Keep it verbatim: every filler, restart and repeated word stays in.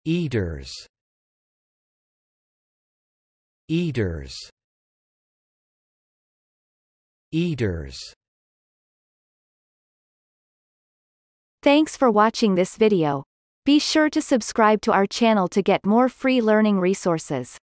Eaters. Eaters. Eaters. Thanks for watching this video. Be sure to subscribe to our channel to get more free learning resources.